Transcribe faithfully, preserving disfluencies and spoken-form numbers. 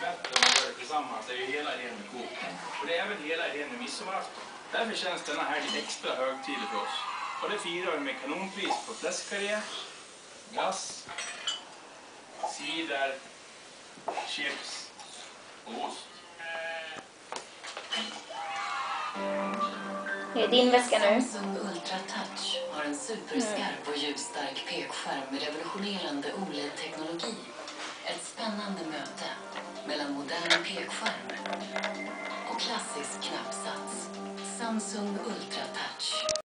bättre om man gör det tillsammans. Det är ju hela idén med Coop. Och det är även hela idén med midsommarafton. Därför känns denna här lite extra högtidlig för oss. Och det firar vi med kanonpris på fläskkarré, glass, cider, chips och ost. Det är din väska nu. Samsung Ultra Touch har en superskarp och ljusstark pekskärm med revolutionerande O L E D-teknologi. Ett spännande möte mellan modern pekskärm och klassisk knappsats. Samsung Ultra Touch.